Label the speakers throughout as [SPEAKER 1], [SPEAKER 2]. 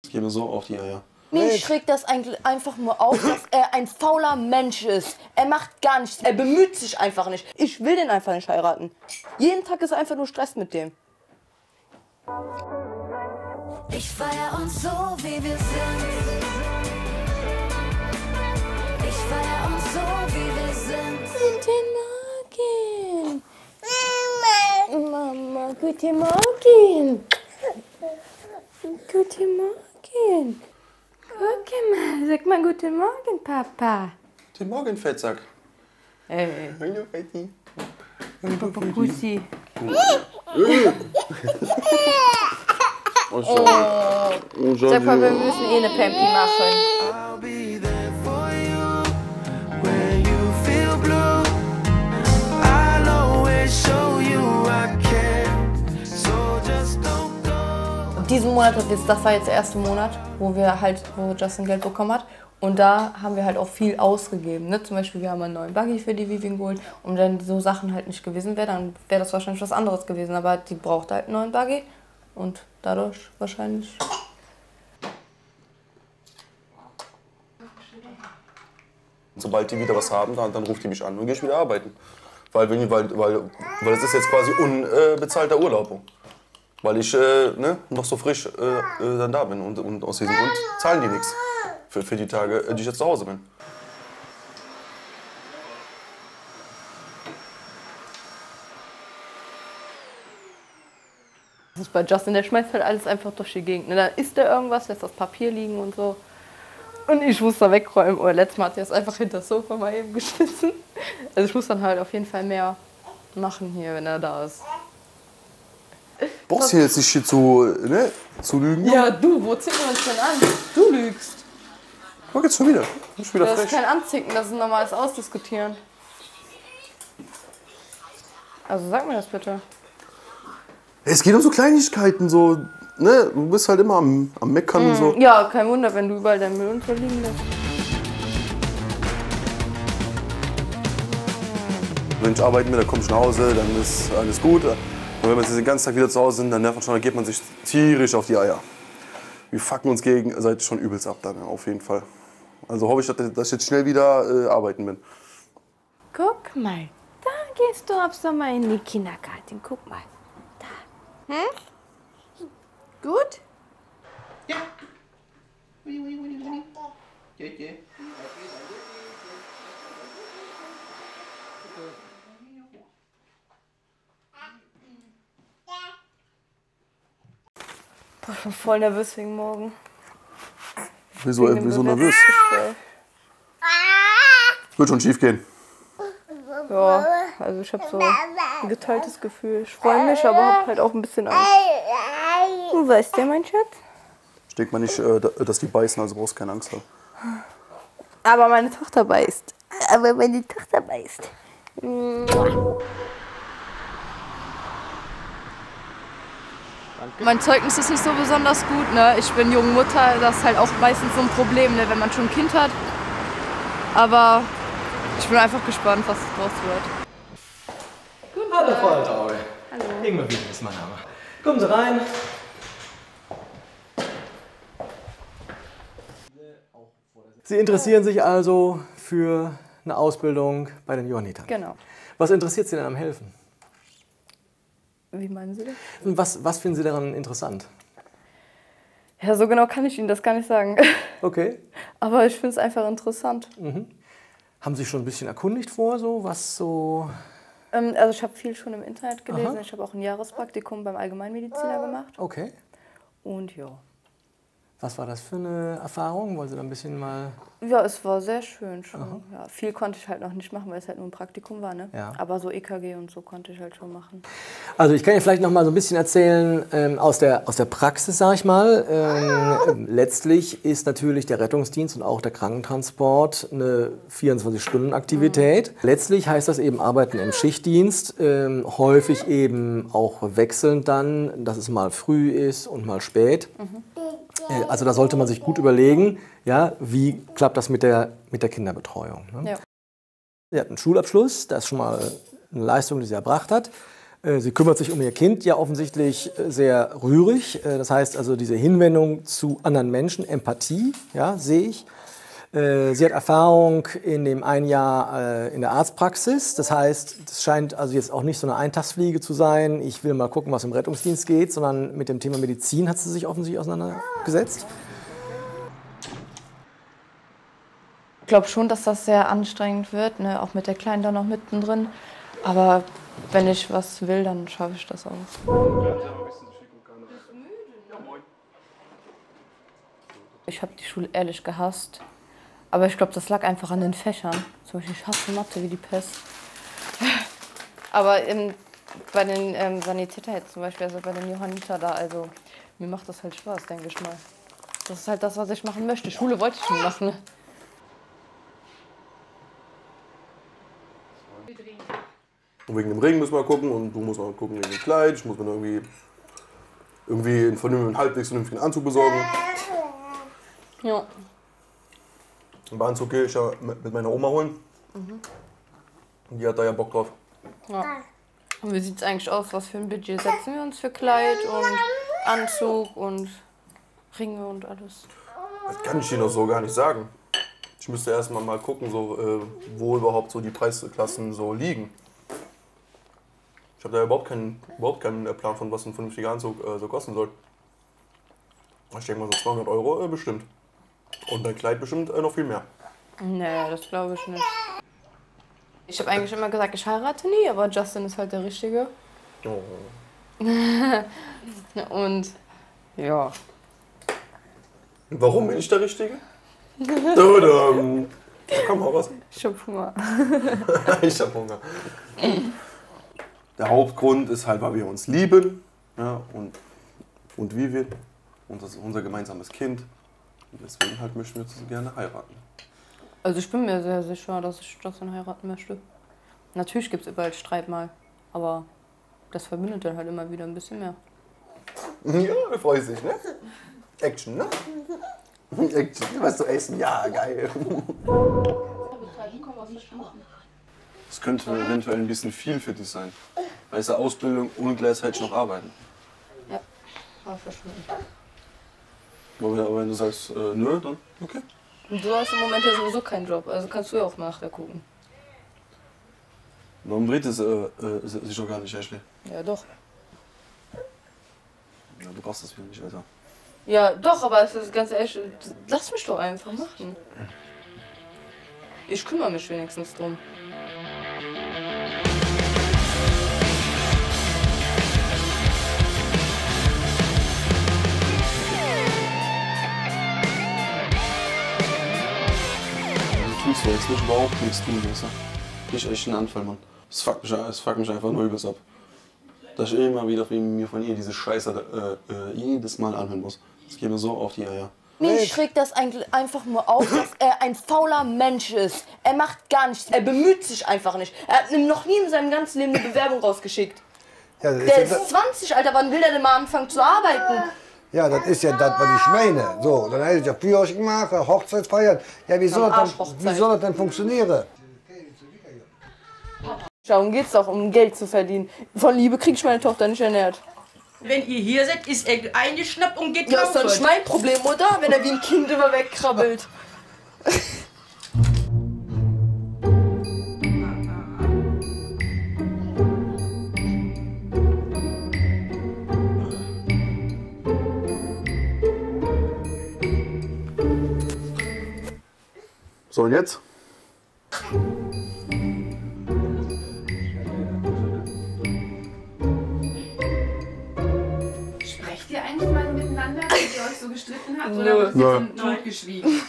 [SPEAKER 1] Ich gehe mir so auf die Eier.
[SPEAKER 2] Mich regt das eigentlich einfach nur auf, dass er ein fauler Mensch ist. Er macht gar nichts. Er bemüht sich einfach nicht. Ich will den einfach nicht heiraten. Jeden Tag ist einfach nur Stress mit dem.
[SPEAKER 3] Ich feier uns so, wie wir sind. Ich feier uns so, wie wir sind.
[SPEAKER 2] Guten Morgen. Mama, guten Morgen. Guten Morgen. Guck mal, sag mal guten Morgen, Papa.
[SPEAKER 1] Guten Morgen, Fettsack.
[SPEAKER 2] Hey.
[SPEAKER 1] Hallo, Fetti.
[SPEAKER 2] Papa Pussy.
[SPEAKER 1] Oh,
[SPEAKER 2] Sag mal, wir müssen eh eine Pampi machen.
[SPEAKER 4] I'll be there for you when you feel blue. I'll always show you I care. So just don't go.
[SPEAKER 2] Diesen Monat, das war jetzt der erste Monat, wo Justin Geld bekommen hat. Und da haben wir halt auch viel ausgegeben. Ne? Zum Beispiel, wir haben einen neuen Buggy für die Vivian geholt. Und wenn so Sachen halt nicht gewesen wären, dann wäre das wahrscheinlich was anderes gewesen. Aber die braucht halt einen neuen Buggy. Und dadurch wahrscheinlich.
[SPEAKER 1] Sobald die wieder was haben, dann ruft die mich an und gehe ich wieder arbeiten. Weil das ist jetzt quasi unbezahlter Urlaub. Weil ich noch so frisch dann da bin. Und aus diesem Grund zahlen die nichts für die Tage, die ich jetzt zu Hause bin.
[SPEAKER 2] Das ist bei Justin, der schmeißt halt alles einfach durch die Gegend. Ne? Dann isst er irgendwas, lässt das Papier liegen und so. Und ich muss da wegräumen. Oder letztes Mal hat er es einfach hinter das Sofa mal eben geschmissen. Also ich muss dann halt auf jeden Fall mehr machen hier, wenn er da ist.
[SPEAKER 1] Brauchst du jetzt nicht hier zu lügen?
[SPEAKER 2] Ja, du, wo zicken wir uns denn an? Du lügst.
[SPEAKER 1] Guck jetzt schon wieder. Ich bin wieder
[SPEAKER 2] Das ist
[SPEAKER 1] frech.
[SPEAKER 2] kein Anzicken, das ist ein normales Ausdiskutieren. Also sag mir das bitte.
[SPEAKER 1] Es geht um so Kleinigkeiten, so, ne? Du bist halt immer am Meckern und so.
[SPEAKER 2] Ja, kein Wunder, wenn du überall deinen Müll unterliegen lässt.
[SPEAKER 1] Wenn ich arbeiten will, dann komme ich nach Hause, dann ist alles gut. Und wenn wir jetzt den ganzen Tag wieder zu Hause sind, dann nervt man schon, dann geht man sich tierisch auf die Eier. Wir fucken uns gegenseitig schon übelst ab dann, auf jeden Fall. Also hoffe ich, dass ich jetzt schnell wieder arbeiten bin.
[SPEAKER 2] Guck mal, da gehst du ab Sommer in die Kindergarten. Guck mal. Da. Hm? Gut?
[SPEAKER 5] Ja. Ja, ja.
[SPEAKER 2] Boah, ich bin voll nervös wegen morgen.
[SPEAKER 1] Wieso nervös?
[SPEAKER 2] Bewerbungsgespräch.
[SPEAKER 1] Wird schon schief gehen.
[SPEAKER 2] Ja, also ich habe so ein geteiltes Gefühl. Ich freue mich, aber habe halt auch ein bisschen Angst. Du weißt ja, mein Schatz.
[SPEAKER 1] Ich denke mal nicht, dass die beißen, also brauchst du keine Angst haben.
[SPEAKER 2] Aber meine Tochter beißt. Aber meine Tochter beißt. Mein Zeugnis ist nicht so besonders gut, ne? Ich bin junge Mutter, das ist halt auch meistens so ein Problem, ne? Wenn man schon ein Kind hat. Aber ich bin einfach gespannt, was draus wird.
[SPEAKER 6] Hallo Frau Altauge.
[SPEAKER 2] Hallo.
[SPEAKER 6] Ingmar Wieden ist mein Name. Kommen Sie rein. Sie interessieren sich also für eine Ausbildung bei den Johannitern.
[SPEAKER 2] Genau.
[SPEAKER 6] Was interessiert Sie denn am Helfen?
[SPEAKER 2] Wie meinen Sie das?
[SPEAKER 6] Was finden Sie daran interessant?
[SPEAKER 2] Ja, so genau kann ich Ihnen das gar nicht sagen.
[SPEAKER 6] Okay.
[SPEAKER 2] Aber ich finde es einfach interessant.
[SPEAKER 6] Haben Sie sich schon ein bisschen erkundigt vor, so was so?
[SPEAKER 2] Also ich habe viel schon im Internet gelesen.
[SPEAKER 6] Aha.
[SPEAKER 2] Ich habe auch ein Jahrespraktikum beim Allgemeinmediziner gemacht.
[SPEAKER 6] Okay.
[SPEAKER 2] Und ja.
[SPEAKER 6] Was war das für eine Erfahrung? Wollen Sie da ein bisschen mal?
[SPEAKER 2] Ja, es war sehr schön schon. Ja, viel konnte ich halt noch nicht machen, weil es halt nur ein Praktikum war. Ne?
[SPEAKER 6] Ja.
[SPEAKER 2] Aber so EKG und so konnte ich halt schon machen.
[SPEAKER 6] Also ich kann Ihnen vielleicht noch mal so ein bisschen erzählen aus der Praxis, sage ich mal. Letztlich ist natürlich der Rettungsdienst und auch der Krankentransport eine 24-Stunden-Aktivität. Letztlich heißt das eben Arbeiten im Schichtdienst, häufig eben auch wechselnd dann, dass es mal früh ist und mal spät. Also da sollte man sich gut überlegen, ja, wie klappt das mit der Kinderbetreuung. Ne?
[SPEAKER 2] Ja.
[SPEAKER 6] Sie hat einen Schulabschluss, das ist schon mal eine Leistung, die sie erbracht hat. Sie kümmert sich um ihr Kind, ja offensichtlich sehr rührig. Das heißt also diese Hinwendung zu anderen Menschen, Empathie, ja, sehe ich. Sie hat Erfahrung in dem ein Jahr in der Arztpraxis. Das heißt, das scheint also jetzt auch nicht so eine Eintagsfliege zu sein. Ich will mal gucken, was im Rettungsdienst geht, sondern mit dem Thema Medizin hat sie sich offensichtlich auseinandergesetzt.
[SPEAKER 2] Ich glaube schon, dass das sehr anstrengend wird, ne? Auch mit der Kleinen da noch mittendrin. Aber wenn ich was will, dann schaffe ich das auch. Ich habe die Schule ehrlich gehasst. Aber ich glaube, das lag einfach an den Fächern. Zum Beispiel, ich hasse Mathe wie die Pest. Aber bei den Sanitäter jetzt zum Beispiel, also bei den Johanniter da, also mir macht das halt Spaß, denke ich mal. Das ist halt das, was ich machen möchte. Schule wollte ich schon machen.
[SPEAKER 1] Und wegen dem Ring müssen wir gucken und du musst mal gucken wegen dem Kleid. Ich muss mir irgendwie einen halbwegs vernünftigen Anzug besorgen.
[SPEAKER 2] Ja.
[SPEAKER 1] Einen Anzug gehe ich ja mit meiner Oma holen. Die hat da ja Bock drauf.
[SPEAKER 2] Ja. Und wie sieht es eigentlich aus? Was für ein Budget setzen wir uns für Kleid und Anzug und Ringe und alles?
[SPEAKER 1] Das kann ich dir noch so gar nicht sagen. Ich müsste erst mal gucken, so, wo überhaupt so die Preisklassen so liegen. Ich habe da überhaupt keinen Plan von, was ein vernünftiger Anzug so kosten soll. Ich denke mal so 200 Euro bestimmt. Und ein Kleid bestimmt noch viel mehr.
[SPEAKER 2] Nee, das glaube ich nicht. Ich habe eigentlich immer gesagt, ich heirate nie, aber Justin ist halt der Richtige.
[SPEAKER 1] Oh.
[SPEAKER 2] Und ja.
[SPEAKER 1] Warum bin ich der Richtige? Komm mal raus.
[SPEAKER 2] Ich hab Hunger.
[SPEAKER 1] Ich hab Hunger. Der Hauptgrund ist halt, weil wir uns lieben, ja, und wie wir. Und das ist unser gemeinsames Kind. Und deswegen halt möchten wir uns gerne heiraten.
[SPEAKER 2] Also ich bin mir sehr sicher, dass ich Justin heiraten möchte. Natürlich gibt es überall Streit mal, aber das verbindet dann halt immer wieder ein bisschen mehr.
[SPEAKER 1] Ja, du freust dich, ne? Action, ne? Action. Weißt du, essen? Ja, geil. Das könnte eventuell ein bisschen viel für dich sein. Weißt du, Ausbildung und gleichzeitig noch arbeiten.
[SPEAKER 2] Ja, habe verstanden.
[SPEAKER 1] Aber wenn du sagst, nö, dann okay.
[SPEAKER 2] Und du hast im Moment ja sowieso keinen Job, also kannst du ja auch nachher gucken.
[SPEAKER 1] Warum dreht es sich doch gar nicht, Ashley?
[SPEAKER 2] Ja, doch.
[SPEAKER 1] Ja, du brauchst das wieder nicht, Alter.
[SPEAKER 2] Ja, doch, aber es ist ganz ehrlich, lass mich doch einfach machen. Ich kümmere mich wenigstens drum.
[SPEAKER 1] Tust du jetzt, will ich überhaupt nichts tun, weißt du? Ich echt einen Anfall, Mann. Es fuckt mich einfach nur übelst ab. Dass ich immer wieder mir von ihr diese Scheiße jedes Mal anhören muss. Das geht mir so auf die Eier.
[SPEAKER 2] Mich regt das eigentlich einfach nur auf, dass er ein fauler Mensch ist. Er macht gar nichts, er bemüht sich einfach nicht. Er hat noch nie in seinem ganzen Leben eine Bewerbung rausgeschickt.
[SPEAKER 7] Ja,
[SPEAKER 2] Der ist 20, Alter, wann will der denn mal anfangen zu arbeiten?
[SPEAKER 7] ja, das ist ja das, was ich meine. So, dann hätte ich ja Führerschein gemacht, Hochzeitsfeiern. Ja, wie soll das denn funktionieren?
[SPEAKER 2] Darum geht's doch, um Geld zu verdienen. Von Liebe krieg ich meine Tochter nicht ernährt.
[SPEAKER 8] Wenn ihr hier seid, ist er eingeschnappt und geht
[SPEAKER 2] Ja, ist doch
[SPEAKER 8] raus.
[SPEAKER 2] nicht mein Problem, oder? Wenn er wie ein Kind immer wegkrabbelt.
[SPEAKER 1] So, und jetzt?
[SPEAKER 9] Sprecht ihr eigentlich mal miteinander, wenn ihr euch so gestritten habt?
[SPEAKER 2] Nö.
[SPEAKER 9] Oder wird jetzt totgeschwiegen?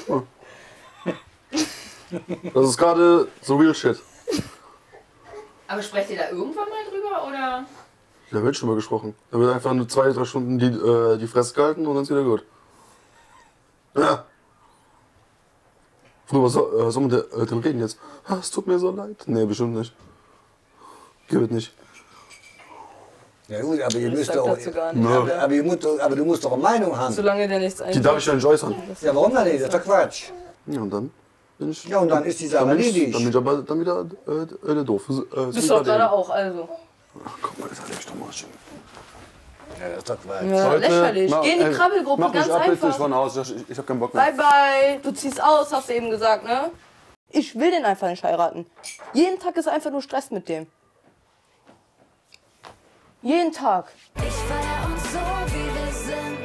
[SPEAKER 1] Das ist gerade so real shit.
[SPEAKER 9] Aber sprecht ihr da irgendwann mal drüber? Oder?
[SPEAKER 1] Da wird schon mal gesprochen. Da wird einfach nur 2-3 Stunden die Fresse gehalten und dann ist wieder gut. Ja. Worüber soll man denn reden jetzt? Ah, es tut mir so leid. Nee, bestimmt nicht. Geht nicht.
[SPEAKER 7] Ja gut, aber ihr müsst
[SPEAKER 2] sag
[SPEAKER 7] doch,
[SPEAKER 2] dazu gar nicht.
[SPEAKER 7] aber du musst doch eine Meinung haben.
[SPEAKER 2] Solange der nichts
[SPEAKER 1] Die
[SPEAKER 2] einfällt.
[SPEAKER 1] darf ich ja nicht äußern.
[SPEAKER 7] Ja, warum denn nicht? Das ist doch Quatsch.
[SPEAKER 1] Ja, und dann bin ich.
[SPEAKER 7] Ja, und dann ist die Sache
[SPEAKER 1] dann bin ich
[SPEAKER 7] erledigt.
[SPEAKER 1] aber dann wieder doof.
[SPEAKER 2] Du bist doch gerade auch, also.
[SPEAKER 1] Ach, guck mal, das hat echt nochmal schön.
[SPEAKER 7] Ja, das ist doch Quatsch.
[SPEAKER 2] Ja, lächerlich. Geh in die Krabbelgruppe,
[SPEAKER 1] mach
[SPEAKER 2] ganz
[SPEAKER 1] mich ab,
[SPEAKER 2] einfach.
[SPEAKER 1] ich von Haus. Ich hab keinen Bock mehr.
[SPEAKER 2] Bye, bye. Du ziehst aus, hast du eben gesagt, ne? Ich will den einfach nicht heiraten. Jeden Tag ist einfach nur Stress mit dem. Jeden Tag.
[SPEAKER 3] Ich feier uns so, wie wir sind.